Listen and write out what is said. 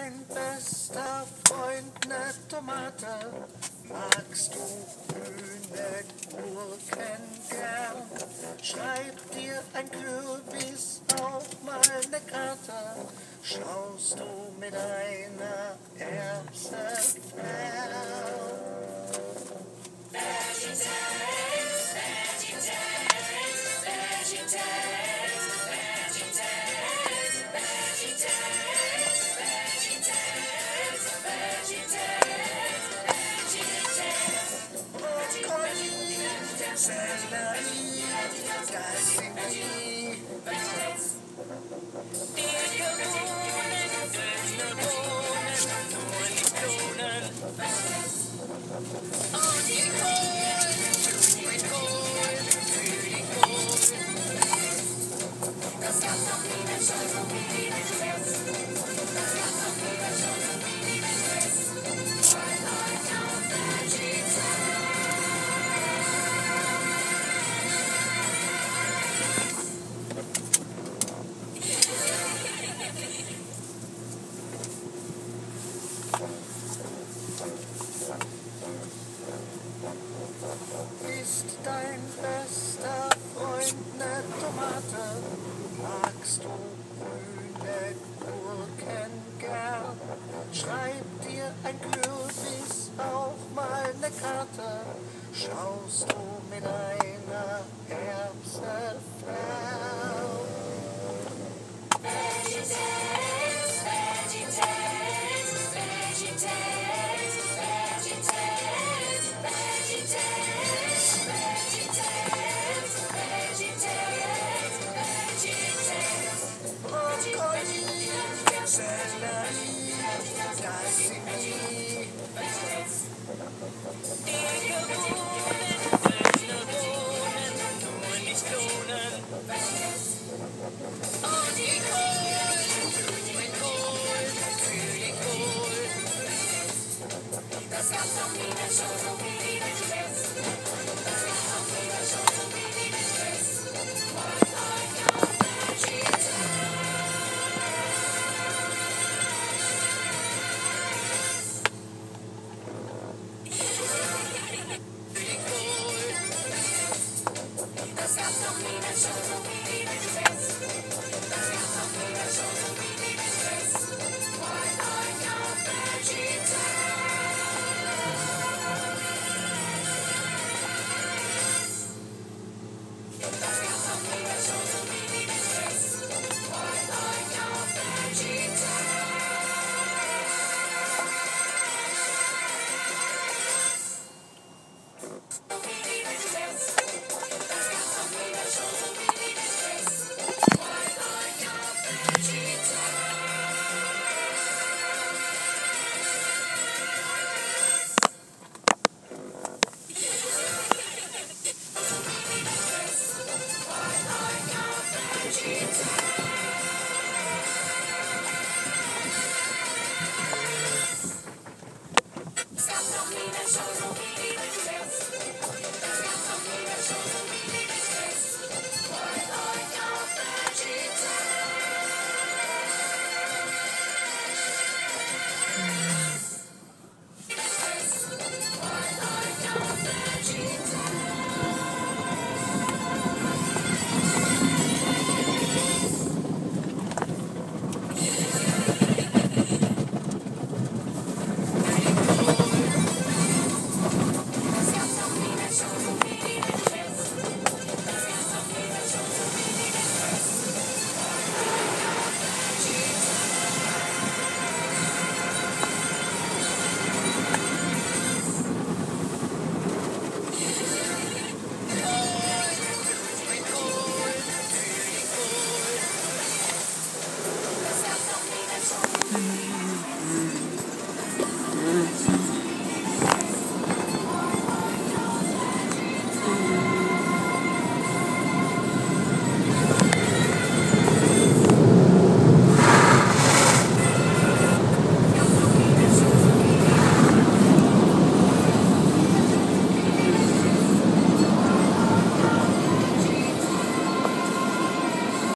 dein bester Freund ne Tomate? Magst du grüne Gurken gern? Schreib dir ein Kürbis auf meine Karte. Schaust du mit einer Erbse fern? Sellerie, Geißelie, dicke Bohnen, dünne Bohnen, nur nicht Bohnen. Und die Kohl, für die Kohl. Das gab's doch nie, das schon so wie die Stress. Das gab's doch nie, das schon so wie die Stress. Freut euch auf Veggie-Time. Ist dein bester Freund ne Tomate? Magst du grüne Gurken gern? Schreib dir ein Kürbis auf meine Karte. Schaust du mit einer Erbse fern? VeggieTales, VeggieTales, VeggieTales, VeggieTales, VeggieTales, VeggieTales, VeggieTales, VeggieTales. Brokkoli, Sellerie, Geißelie, dicke Bohnen, dünne Bohnen, nur nicht Bohnen. Und die Kohl, für die Kohl. Das gab's doch nie, das schon so wie die Stress. Das gab's doch nie, das schon so wie die Stress. Freut euch auf Veggie-Time. Für die Kohl. Das gab's doch nie, das schon so wie die Stress. Das gab's doch nie, das schon so wie die Stress. Freut euch auf Veggie-Time. VeggieTime.